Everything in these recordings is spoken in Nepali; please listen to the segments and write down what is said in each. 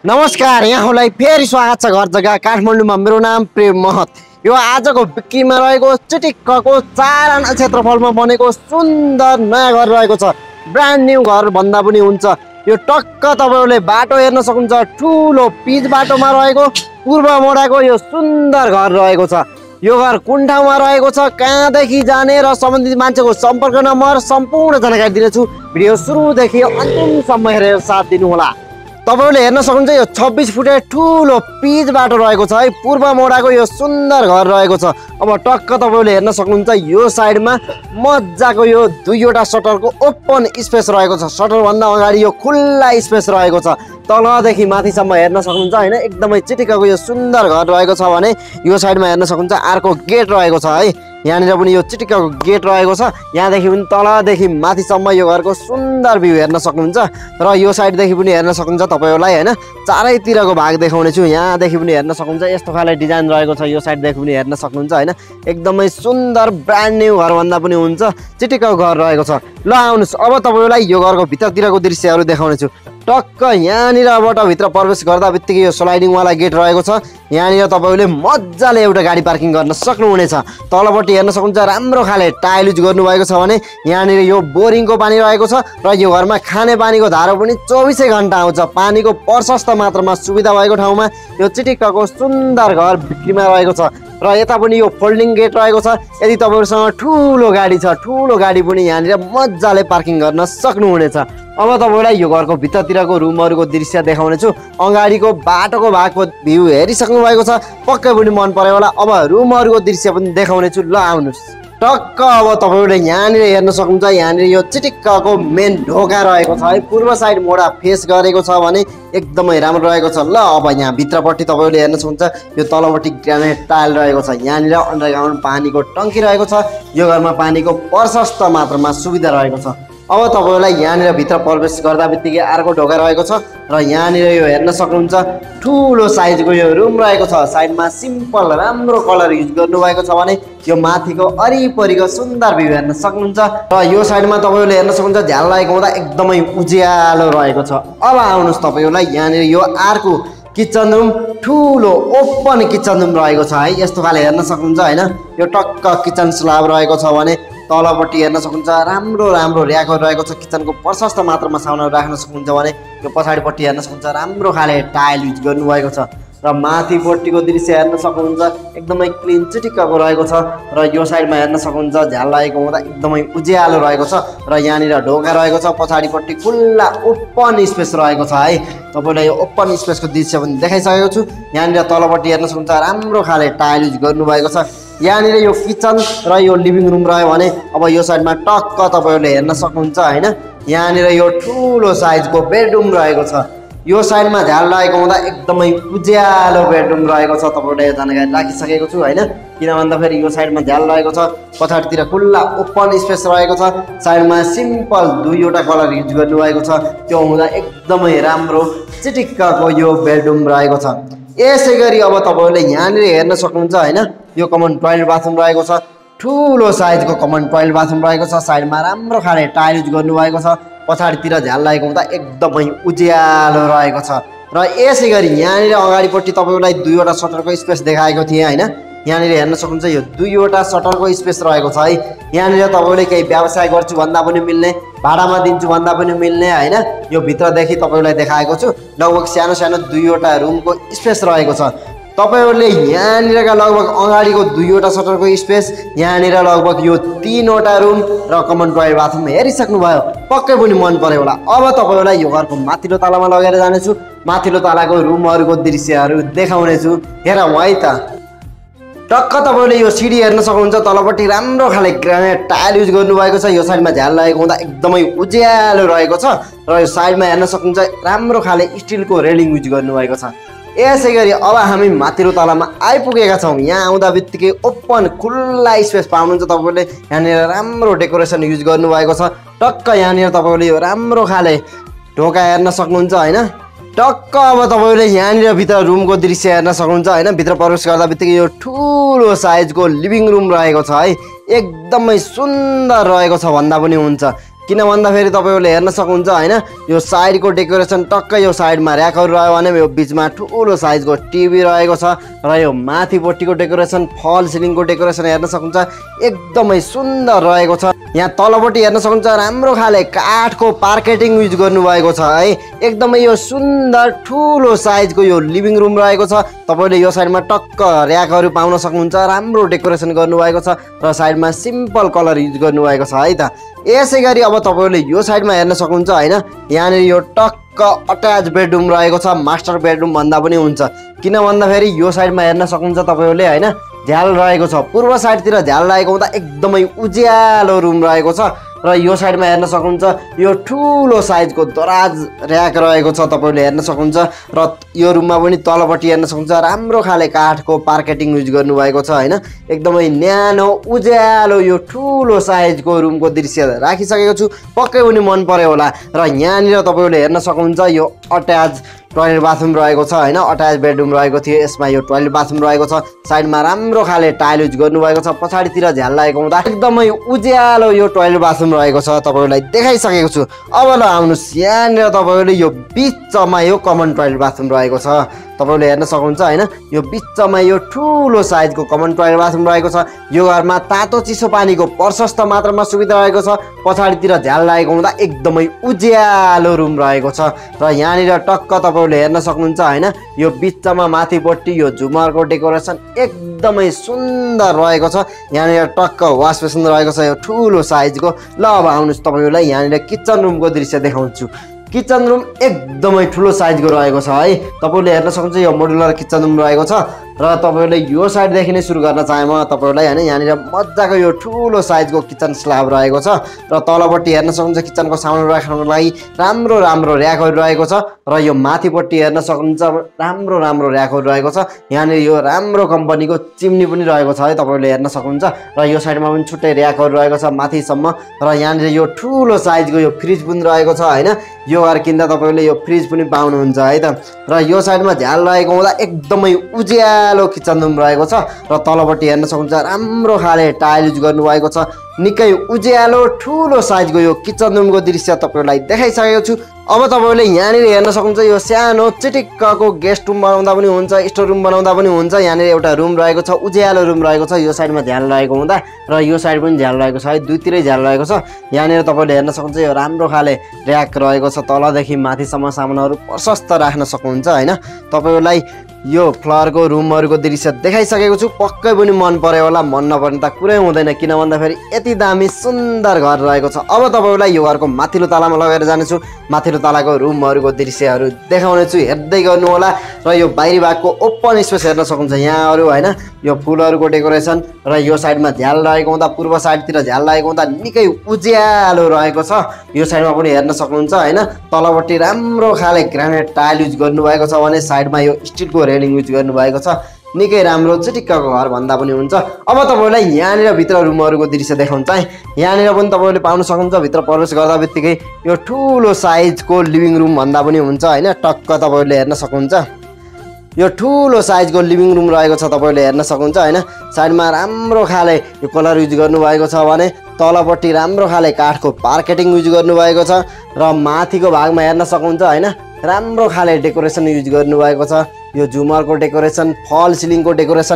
नमस्कार, यहाँलाई फेरि स्वागत छ घर जग्गा काठमाडौँमा। मेरो नाम प्रेम महत। यो आजको बिक्रीमा रहेको चिटिक्कको 4 आना क्षेत्रफलमा बनेको सुन्दर नयाँ घर रहेको छ। ब्रान्ड न्यू घर भन्दा पनि हुन्छ। यो टक्क तपाईहरुले बाटो हेर्न सक्नुहुन्छ। ठूलो पिच बाटोमा रहेको पूर्व मोडाको यो सुन्दर घर रहेको छ। यो घर कुन ठाउँमा रहेको छ, कहाँदेखि जाने र सम्बन्धित मान्छेको सम्पर्क नम्बर सम्पूर्ण जानकारी दिनेछु। भिडियो सुरुदेखि अन्तिमसम्म हेरेर साथ दिनुहोला। तपाईहरुले हेर्न सक्नुहुन्छ यो 26 फुटे ठूलो पिच बाटो रहेको छ है। पूर्व मोडाको यो सुन्दर घर रहेको छ। अब टक्क तपाईहरुले हेर्न सक्नुहुन्छ यो साइडमा मज्जाको यो दुईवटा शटरको ओपन स्पेस रहेको छ। शटर भन्दा अगाडि यो खुल्ला स्पेस रहेको छ। तलदेखि माथिसम्म हेर्न सक्नुहुन्छ हैन, एकदमै चिटिक्कको यो सुन्दर घर रहेको छ भने यो साइडमा हेर्न सक्नुहुन्छ अर्को गेट रहेको छ है। यहाँनिर पनि यो चिटिक्कको गेट रहेको छ। यहाँदेखि पनि तलदेखि माथिसम्म यो घरको सुन्दर भ्यू हेर्न सक्नुहुन्छ र यो साइडदेखि पनि हेर्न सक्नुहुन्छ तपाईहरुलाई हैन। चारैतिरको भाग देखाउने छु। यहाँदेखि पनि हेर्न सक्नुहुन्छ यस्तो खाले डिजाइन रहेको छ। यो साइडदेखि पनि हेर्न सक्नुहुन्छ हैन, एकदमै सुन्दर ब्रान्ड न्यू घर भन्दा पनि हुन्छ चिटिक्कको घर रहेको छ। ल आउनुस्, अब तपाईहरुलाई यो घरको भित्रतिरको दृश्यहरु देखाउने छु। टक्क यहाँनिरबाट भित्र प्रवेश गर्दा बित्तिकै यो स्लाइडिङ वाला गेट रहेको छ। यहाँनिर तपाईहरुले मज्जाले एउटा गाडी पार्किङ गर्न सक्नुहुनेछ। तलपट्टि हेर्न सक्नुहुन्छ राम्रो खाले टाइल युज गर्नुभएको छ भने यहाँनिर यो बोरिङको पानी रहेको छ र यो घरमा खाने पानीको धारो पनि 24 घण्टा आउँछ। पानीको प्रशस्त मात्रामा सुविधा भएको ठाउँमा यो चिटिक्कको सुन्दर घर बिक्रीमा रहेको छ। र यता पनि यो फोल्डिङ गेट रहेको छ। यदि तपाईहरुसँग ठूलो गाडी छ, ठूलो गाडी पनि यहाँनिर मज्जाले पार्किङ गर्न सक्नुहुनेछ। अब तपाईहरुलाई यो घरको भित्रतिरको रुमहरुको दृश्य देखाउने छु। अगाडिको बाटोको भागको भ्यू हेरिसक्नु भएको छ, पक्कै पनि मन पर्यो होला। अब रुमहरुको दृश्य पनि देखाउने छु। ल आउनुस्, टक्क अब तपाईहरुले यहाँनिर हेर्न सक्नुहुन्छ। यहाँनिर यो चिटिक्कको मेन ढोका रहेको छ है। पूर्व साइड मोडा फेस गरेको छ भने एकदमै राम्रो रहेको छ। ल अब यहाँ भित्रपट्टि तपाईहरुले हेर्न सक्नुहुन्छ यो तलपट्टि ग्रानाइट टाइल रहेको छ। यहाँनिर अन्डरग्राउन्ड पानीको टंकी रहेको छ। यो घरमा पानीको प्रशस्त मात्रामा सुविधा रहेको छ। अब तपाईहरुलाई यहाँनिर भित्र प्रवेश गर्दा बित्तिकै अर्को ढोका रहेको छ र यहाँनिर यो हेर्न सक्नुहुन्छ ठूलो साइजको यो रुम रहेको छ। साइडमा सिम्पल राम्रो कलर युज गर्नुभएको छ भने यो माथिको अरिपरिको सुन्दर भ्यू हेर्न सक्नुहुन्छ। र यो साइडमा तपाईहरुले हेर्न सक्नुहुन्छ झ्याल लागेको हुँदा एकदमै उज्यालो रहेको छ। अब आउनुस्, तपाईहरुलाई यहाँनिर यो अर्को किचन रुम ठूलो ओपन किचन रुम रहेको छ है। यस्तो खाले हेर्न सक्नुहुन्छ हैन। यो टक्क किचन स्ल्याब रहेको छ भने तलपट्टि हेर्न सक्नुहुन्छ राम्रो राम्रो र्याकहरु रहेको छ। किचनको प्रशस्त मात्रामा सामानहरु राख्न सक्नुहुन्छ भने यो पछाडिपट्टि हेर्न सक्नुहुन्छ राम्रो खाले टाइल युज गर्नुभएको छ। र माथिपट्टिको दृश्य हेर्न सक्नुहुन्छ एकदमै क्लिन चिटिक्कको रहेको छ। र यो साइडमा हेर्न सक्नुहुन्छ झ्याल लागेको हुँदा एकदमै उज्यालो रहेको छ। र यहाँनिर ढोका रहेको छ। पछाडिपट्टि खुल्ला ओपन स्पेस रहेको छ है। तपाईलाई यो ओपन स्पेसको दृश्य पनि देखाइसकेको छु। यहाँनिर तलपट्टि हेर्न सक्नुहुन्छ राम्रो खाले टाइल युज गर्नुभएको छ। यहाँनिर यो किचन र यो लिभिङ रुम रह्यो भने अब यो साइडमा टक्क तपाईहरुले हेर्न सक्नुहुन्छ हैन। यहाँनिर यो ठूलो साइजको बेडरुम रहेको छ। यो साइडमा झ्याल लागेको हुँदा एकदमै उज्यालो बेडरुम रहेको छ। तपाईहरुले यो जानकारी राखिसकेको छु हैन। किन भन्दा फेरि यो साइडमा झ्याल लागेको छ, पछाडितिर खुल्ला ओपन स्पेस रहेको छ। साइडमा सिम्पल दुईवटा कलर युज गर्नुभएको छ। त्यो हुँदा एकदमै राम्रो चिटिक्कको यो बेडरुम रहेको छ। यसैगरी अब तपाईहरुले यहाँनिर हेर्न सक्नुहुन्छ हैन। यो कमन टोयलेट बाथरुम रहेको छ। ठूलो साइजको कमन टोयलेट बाथरुम रहेको छ। साइडमा राम्रो खाले टाइल युज गर्नुभएको छ। पछाडितिर झ्याल लागेको हुँदा एकदमै उज्यालो रहेको छ। र यसैगरी यहाँनिर अगाडिपट्टि तपाईहरुलाई दुईवटा शटरको स्पेस देखाएको थिए हैन। यहाँनिर हेर्न सक्नुहुन्छ यो दुईवटा शटरको स्पेस रहेको छ है। यहाँनिर तपाईहरुले केही व्यवसाय गर्छु भन्दा पनि मिल्ने, भाडामा दिन्छु भन्दा पनि मिल्ने हैन। यो भित्रदेखि तपाईहरुलाई देखाएको छु। लगभग सानो सानो दुईवटा रुमको स्पेस रहेको छ। तपाईहरुले यहाँनिरका लगभग अगाडिको दुईवटा शटरको स्पेस, यहाँनिर लगभग यो 3वटा रुम र कमन टोयलेट बाथरुम हेरिसक्नु भयो, पक्कै पनि मन पर्यो होला। अब तपाईहरुलाई यो घरको माथिल्लो तलामा लगेर जानेछु। माथिल्लो तलाको रुमहरुको दृश्यहरु देखाउने छु। हेरौँ है त। टक्क तपाईहरुले यो सिडी हेर्न सक्नुहुन्छ। तलपट्टि राम्रो खाले ग्रानाइट टाइल युज गर्नुभएको छ। यो साइडमा झ्याल लागेको हुँदा एकदमै उज्यालो रहेको छ। र यो साइडमा हेर्न सक्नुहुन्छ राम्रो खाले स्टिलको रेलिङ युज गर्नुभएको छ। यसैगरी अब हामी माथिल्लो तलामा आइपुगेका छौं। यहाँ आउँदा बित्तिकै ओपन खुल्ला स्पेस पाउनुहुन्छ तपाईहरुले। यहाँनिर राम्रो डेकोरेसन युज गर्नुभएको छ। टक्क यहाँनिर तपाईहरुले यो राम्रो खाले ढोका हेर्न सक्नुहुन्छ हैन। टक्क अब तपाईहरुले यहाँनिर भित्र रुमको दृश्य हेर्न सक्नुहुन्छ हैन। भित्र प्रवेश गर्दा बित्तिकै यो ठूलो साइजको लिभिङ रुम रहेको छ है। एकदमै सुन्दर रहेको छ भन्दा पनि हुन्छ। किन भन्दाखेरि तपाईहरुले हेर्न सक्नुहुन्छ हैन यो साइडको डेकोरेसन टक्कै यो साइडमा र्याकहरु रह्यो भने यो बीचमा ठूलो साइजको टिभी रहेको छ र यो माथिपट्टिको डेकोरेसन फल सिलिङको डेकोरेसन हेर्न सक्नुहुन्छ एकदमै सुन्दर रहेको छ। यहाँ तलपट्टि हेर्न सक्नुहुन्छ राम्रो खाले काठको पार्केटिङ युज गर्नुभएको छ है। एकदमै यो सुन्दर ठूलो साइजको यो लिभिङ रुम रहेको छ। तपाईले यो साइडमा टक्क र्याकहरु पाउन सक्नुहुन्छ। राम्रो डेकोरेसन गर्नुभएको छ र साइडमा सिम्पल कलर युज गर्नुभएको छ है त। यसैगरी अब तपाईले यो साइडमा हेर्न सक्नुहुन्छ हैन यहाँ यो टक्क अट्याच बेडरुम रहेको छ। मास्टर बेडरुम भन्दा पनि हुन्छ। किन भन्दाखेरि यो साइडमा हेर्न सक्नुहुन्छ तपाईले हैन झ्याल रहेको छ। पूर्व साइडतिर झ्याल रहेको हुँदा एकदमै उज्यालो रुम रहेको छ र यो साइडमा हेर्न सक्नुहुन्छ यो ठूलो साइजको दराज र्याक रहेको छ। तपाईले हेर्न सक्नुहुन्छ र यो रुममा पनि तलपट्टि हेर्न सक्नुहुन्छ राम्रो खाले काठको पार्केटिङ युज गर्नुभएको छ हैन। एकदमै न्यानो उज्यालो यो ठूलो साइजको रुमको दृश्य राखिसकेको छु। पक्कै पनि मन पर्यो होला। र यहाँनिर तपाईले हेर्न सक्नुहुन्छ यो अट्याच टोयलेट बाथरुम रहेको छ हैन। अट्याच बेडरुम रहेको थियो। यसमा यो टोयलेट बाथरुम रहेको छ। साइडमा राम्रो खाले टाइल युज गर्नुभएको छ। पछाडीतिर झ्याल लागेको हुँदा एकदमै उज्यालो यो टोयलेट बाथरुम रहेको छ। तपाईहरुलाई देखाइसकेको छु। अब ल आउनुस् यहाँनिर तपाईहरुले यो बीचमा यो कमन टोयलेट बाथरुम रहेको छ। तपाईले हेर्न सक्नुहुन्छ हैन यो बीचमा यो ठूलो साइजको कमन टोयलेट बाथरुम रहेको छ। यो घरमा तातो चिसो पानीको प्रशस्त मात्रामा सुविधा रहेको छ। पछाडीतिर झ्याल लागेको हुँदा एकदमै उज्यालो रुम रहेको छ र यहाँनिर टक्क तपाईले हेर्न सक्नुहुन्छ हैन यो बीचमा माथिपट्टि यो झुमरको डेकोरेसन एकदमै सुन्दर रहेको छ। यहाँनिर टक्क वाश बेसिन रहेको छ यो ठूलो साइजको। ल अब आउनुस् तपाईलाई यहाँनिर किचन रुमको दृश्य देखाउँछु। किचन रुम एकदमै ठूलो साइजको रहेको छ है। तपाईले हेर्न सक्नुहुन्छ यो मोडुलर किचन रुम रहेको छ र तपाईले यो साइडदेखि नै सुरु गर्न चाहे म तपाईलाई हैन यहाँनिर मज्जाको यो ठूलो साइजको किचन स्ल्याब रहेको छ र तलपट्टि हेर्न सक्नुहुन्छ किचनको सामान राख्नको लागि राम्रो राम्रो र्याकहरु रहेको छ र यो माथिपट्टि हेर्न सक्नुहुन्छ राम्रो राम्रो र्याकहरु रहेको छ। यहाँनिर यो राम्रो कम्पनीको चिम्नी पनि रहेको छ है। तपाईले हेर्न सक्नुहुन्छ र यो साइडमा पनि छुट्टै र्याकहरु रहेको छ माथिसम्म र यहाँनिर यो ठूलो साइजको यो फ्रिज पनि रहेको छ हैन। यो घर किन्दा तपाईले यो फ्रिज पनि पाउनुहुन्छ है त। र यो साइडमा झ्याल रहेको हुँदा एकदमै उज्यालो किचन रुम रहेको छ र तलपट्टि हेर्न सक्नुहुन्छ राम्रो खाले टाइल युज गर्नुभएको छ। निकै उज्यालो ठूलो साइजको यो किचन रुमको दृश्य तपाईलाई देखाइसकेको छु। अब तपाईले यहाँनिर हेर्न सक्नुहुन्छ यो सानो चिटिक्कको गेस्ट रुम बनाउँदा पनि हुन्छ स्टोर रुम बनाउँदा पनि हुन्छ। यहाँनिर एउटा रुम रहेको छ उज्यालो रुम रहेको छ। यो साइडमा झ्याल रहेको हुँदा र यो साइड पनि झ्याल रहेको छ है। दुईतिरै झ्याल रहेको छ। यहाँनिर तपाईले हेर्न सक्नुहुन्छ यो राम्रो खाले र्याक रहेको छ। तलदेखि माथिसम्म सामानहरु प्रशस्त राख्न सक्नुहुन्छ हैन। तपाईलाई यो फ्लोरको रुमहरुको दृश्य देखाइसकेको छु। पक्कै पनि मन पर्यो होला। मन नपर्ने त कुरै हुँदैन। किन भन्दाखेरि यति दामी सुन्दर घर रहेको छ। अब तपाईलाई यो घरको माथिल्लो तलामा लगेर जानेछु। माथिल्लो तलाको रुमहरुको दृश्यहरु देखाउने छु। हेर्दै गर्नु होला। र यो बाहिरी भागको ओपन स्पेस हेर्न सक्नुहुन्छ यहाँहरु हैन यो फुलहरुको डेकोरेसन र यो साइडमा झ्याल रहेको हुँदा पूर्व साइडतिर झ्याल लागेको हुँदा निकै उज्यालो रहेको छ। यो साइडमा पनि हेर्न सक्नुहुन्छ हैन तलपट्टि राम्रो खाले ग्रानाइट टाइल युज गर्नुभएको छ भने साइडमा यो स्टिलको रेलिङ युज गर्नुभएको छ। निकै राम्रो चिटिक्कको घर भन्दा पनि हुन्छ। अब तपाईलाई यहाँनिर भित्र रुमहरुको दृश्य देखाउन चाहिँ यहाँनिर पनि तपाईले पाउन सक्नुहुन्छ। भित्र प्रवेश गर्दा बित्तिकै यो ठूलो साइजको लिभिङ रुम भन्दा पनि हुन्छ हैन। टक्क तपाईले हेर्न सक्नुहुन्छ यो ठूलो साइजको लिभिङ रुम रहेको छ। तपाईले हेर्न सक्नुहुन्छ हैन साइडमा राम्रो खाले यो कलर युज गर्नुभएको छ भने तलपट्टि राम्रो खाले काठको पार्केटिङ युज गर्नुभएको छ र माथिको भागमा हेर्न सक्नुहुन्छ हैन राम्रो खाले डेकोरेसन युज गर्नुभएको छ। यो झुमरको डेकोरेसन फल सिलिङको डेकोरेसन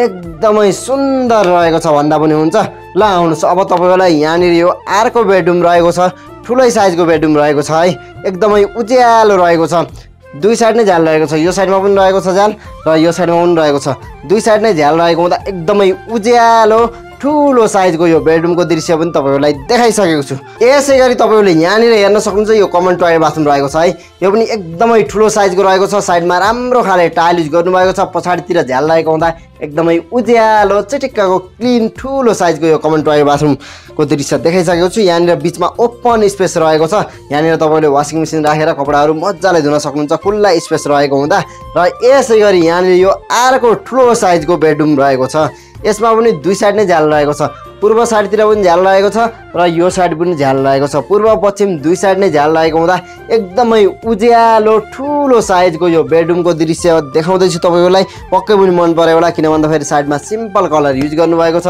एकदमै सुन्दर रहेको छ भन्दा पनि हुन्छ। ल आउनुस् अब तपाईलाई यहाँनिर यो अर्को बेडरुम रहेको छ। ठुलै साइजको बेडरुम रहेको छ है। एकदमै उज्यालो रहेको छ। दुई साइड नै झ्याल रहेको छ। यो साइडमा पनि रहेको छ झ्याल र यो साइडमा पनि रहेको छ। दुई साइड नै झ्याल रहेको हुँदा एकदमै उज्यालो ठूलो साइजको यो बेडरुमको दृश्य पनि तपाईहरुलाई देखाइसकेको छु। यसैगरी तपाईहरुले यहाँनिर हेर्न सक्नुहुन्छ यो कमन टोयलेट बाथरुम रहेको छ है। यो पनि एकदमै ठूलो साइजको रहेको छ। साइडमा राम्रो खाले टाइल युज गर्नुभएको छ। पछाडीतिर झ्याल लागेको हुँदा एकदमै उज्यालो चिटिक्कको क्लीन ठूलो साइजको यो कमन टोयलेट बाथरुमको दृश्य देखाइसकेको छु। यहाँनिर बीचमा ओपन स्पेस रहेको छ। यहाँनिर तपाईले वाशिङ मेसिन राखेर कपडाहरु मज्जाले धुन सक्नुहुन्छ खुल्ला स्पेस रहेको हुँदा। र यसैगरी यहाँनिर यो अर्को ठूलो साइजको बेडरुम रहेको छ। यसमा पनि दुई साइड नै झ्याल रहेको छ। पूर्व साइडतिर पनि झ्याल रहेको छ र यो साइड पनि झ्याल रहेको छ। पूर्व पश्चिम दुई साइड नै झ्याल रहेको हुँदा एकदमै उज्यालो ठूलो साइजको यो बेडरुमको दृश्य देखाउँदैछु तपाईहरुलाई। पक्कै पनि मन पर्यो होला। किन भन्दाखेरि साइडमा सिम्पल कलर युज गर्नुभएको छ।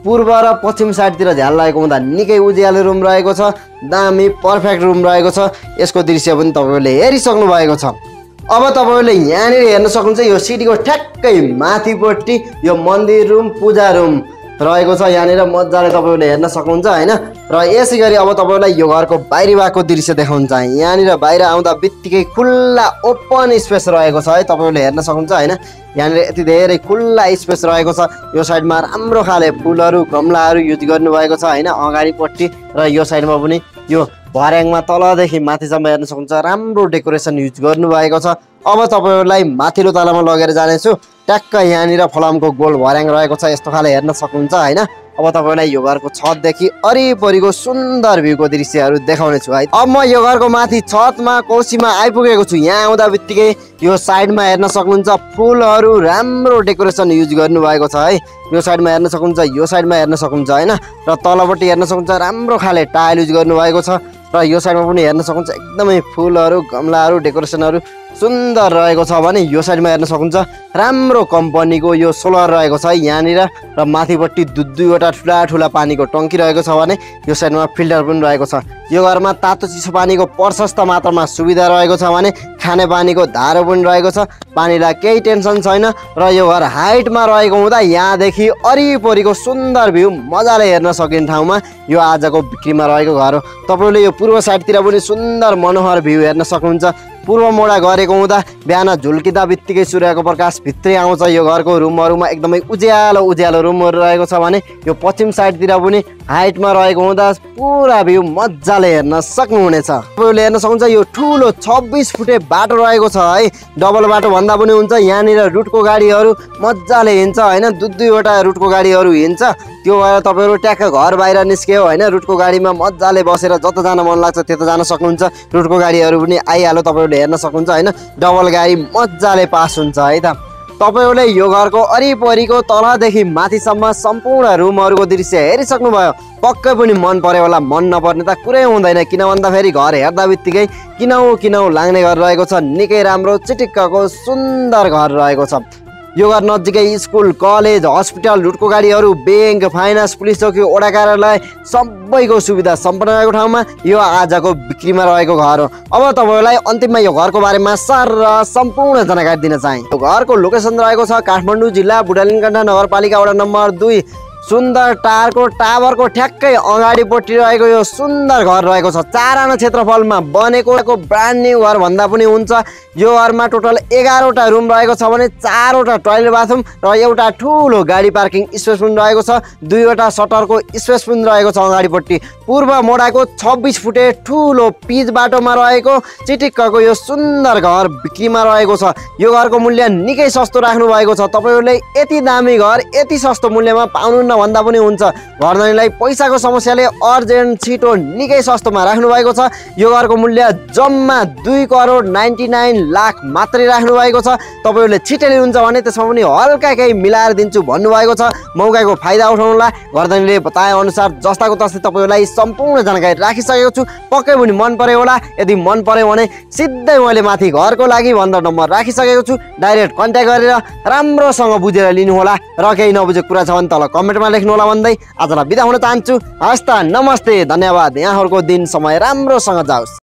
पूर्व र पश्चिम साइडतिर ध्यान लागेको हुँदा निकै उज्यालो रुम रहेको छ। दामी पर्फेक्ट रुम रहेको छ। यसको दृश्य पनि तपाईहरुले हेरिसक्नु भएको छ। अब तपाईहरुले यहाँनिर हेर्न सक्नुहुन्छ यो सिडीको ठ्याक्कै माथिपट्टि यो मन्दिर रुम पूजा रुम रहेको छ। यहाँनिर मजाले तपाईहरुले हेर्न सक्नुहुन्छ हैन। र यसै गरी अब तपाईहरुलाई यो घरको बाहिरी भागको दृश्य देखाउन चाहे। यहाँनिर बाहिर आउँदा बित्तिकै खुल्ला ओपन स्पेस रहेको छ है। तपाईहरुले हेर्न सक्नुहुन्छ हैन। यहाँनिर यति धेरै खुल्ला स्पेस रहेको छ। यो साइडमा राम्रो खाले फुलहरु गमलाहरु युज गर्नु भएको छ हैन। अगाडिपट्टि र यो साइडमा पनि यो भर्याङमा तलदेखि माथिसम्म हेर्न सक्नुहुन्छ राम्रो डेकोरेसन युज गर्नु भएको छ। अब तपाईहरुलाई माथिल्लो तलामा लगेर जानेछु। ट्याक्क यहाँनिर फलामको गोल भर्याङ रहेको छ। यस्तो खाले हेर्न सक्नुहुन्छ हैन। अब तपाईहरुलाई यो घरको छतदेखि वरिपरिको सुन्दर भ्यूको दृश्यहरु देखाउने छु है। अब म यो घरको माथि छतमा कौसीमा आइपुगेको छु। यहाँ आउँदा बित्तिकै यो साइडमा हेर्न सक्नुहुन्छ फुलहरु राम्रो डेकोरेसन युज गर्नु भएको छ है। यो साइडमा हेर्न सक्नुहुन्छ, यो साइडमा हेर्न सक्नुहुन्छ हैन। र तलपट्टि हेर्न सक्नुहुन्छ राम्रो खाले टाइल युज गर्नु भएको छ। र यो साइडमा पनि हेर्न सक्नुहुन्छ एकदमै फुलहरु गमलाहरु डेकोरेसनहरु सुन्दर रहेको छ भने यो साइडमा हेर्न सक्नुहुन्छ राम्रो कम्पनीको यो सोलर रहेको छ यहाँनिर। र माथिपट्टि दुईवटा ठुला ठुला पानीको टंकी रहेको छ भने यो साइडमा फिल्टर पनि रहेको छ। यो घरमा तातो चिसो पानीको प्रशस्त मात्रामा सुविधा रहेको छ भने खाने पानीको धारो पनि रहेको छ। पानीलाई केही टेन्सन छैन। र यो घर हाइटमा रहेको हुँदा यहाँदेखि वरिपरिको सुन्दर भ्यू मजाले हेर्न सकिने ठाउँमा यो आजको बिक्रीमा रहेको घर हो। तपाईले यो पूर्व साइडतिर पनि सुन्दर मनोहर भ्यू हेर्न सक्नुहुन्छ। पूर्व मोडा गरेको हुँदा बिहान झुल्किँदा बित्तिकै सूर्यको प्रकाश भित्रै आउँछ। यो घरको रुमहरुमा एकदमै उज्यालो उज्यालो रुमहरु रहेको छ भने यो पश्चिम साइडतिर पनि हाइटमा रहेको हुँदा पुरा भ्यू मजाले हेर्न सक्नुहुनेछ। तपाईले हेर्न सक्नुहुन्छ यो ठूलो 26 फुटे बाटो रहेको छ है। डबल बाटो भन्दा पनि हुन्छ। यहाँनिर रुटको गाडीहरु मजाले हिँड्छ हैन। दुईवटा रुटको गाडीहरु हिँड्छ। त्यो भएर तपाईहरु ट्याक्क घर बाहिर निस्क्यो हैन। रुटको गाडीमा मजाले बसेर जता जान मन लाग्छ त्यता जान सक्नुहुन्छ। रुटको गाडीहरु पनि आइहाल्यो तपाईहरुले हेर्न सक्नुहुन्छ हैन। डबल गाडी मजाले पास हुन्छ है त। तपाईहरुले यो घरको वरिपरिको तलदेखि माथिसम्म सम्पूर्ण रुमहरुको दृश्य हेरिसक्नु भयो। पक्कै पनि मन पर्यो होला। मन नपर्ने त कुरै हुँदैन। किन भन्दा फेरि घर हेर्दा बित्तिकै किनौ लाग्ने घर रहेको छ। निकै राम्रो चिटिक्कको सुन्दर घर रहेको छ। यो घर नजिकै स्कुल कलेज हस्पिटल रुटको गाडीहरु बैंक फाइनान्स पुलिस चौकी वडा कार्यालय सबैको सुविधा सम्पन्न रहेको ठाउँमा यो आजको बिक्रीमा रहेको घर हो। अब तपाईहरुलाई अन्तिममा यो घरको बारेमा सम्पूर्ण जानकारी दिन चाहे। यो घरको लोकेसन रहेको छ काठमाडौँ जिल्ला बुढालिङगण्डा नगरपालिका वडा नम्बर 2 सुन्दर टावरको ठ्याक्कै अगाडिपट्टि रहेको यो सुन्दर घर रहेको छ। 4 आना क्षेत्रफलमा बनेको ब्रान्ड न्यू घर भन्दा पनि हुन्छ। यो घरमा टोटल 11 वटा रुम रहेको छ भने 4 वटा टोयलेट बाथरुम र एउटा ठूलो गाडी पार्किङ स्पेस पनि रहेको छ। 2 वटा सटरको स्पेस पनि रहेको छ अगाडिपट्टि। पूर्व मोडाको 26 फुटे ठूलो पिच बाटोमा रहेको चिटिक्कको यो सुन्दर घर बिक्रीमा रहेको छ। यो घरको मूल्य निकै सस्तो राख्नु भएको छ। तपाईहरुले यति दामी घर यति सस्तो मूल्यमा पाउनु भन्दा पनि हुन्छ। घरधनीलाई पैसाको समस्याले अर्जेन्ट छिटो निकै सस्तोमा राख्नु भएको छ। यो घरको मूल्य जम्मा 2 करोड 99 लाख मात्रै राख्नु भएको छ। तपाईहरुले छिटै लिनुहुन्छ भने त्यसमा पनि हल्का केही मिलाएर दिन्छु भन्नु भएको छ। मौकाको फाइदा उठाउनुला घरधनीले बताए अनुसार जस्ताको तस्तै तपाईहरुलाई सम्पूर्ण जानकारी राखिसकेको छु। पक्कै पनि मन पर्यो होला। यदि मन पर्यो भने सिधै मैले माथि घरको लागि भन्दा नम्बर राखिसकेको छु। डाइरेक्ट कन्ट्याक्ट गरेर राम्रोसँग बुझेर लिनु होला। र केही नबुझेको कुरा छ भने तल कमेन्टमा लेख्नु होला भन्दै आजलाई बिदा हुन चाहन्छु। हस्त नमस्ते धन्यवाद। यहाँहरुको दिन समय राम्रोसँग जाओस्।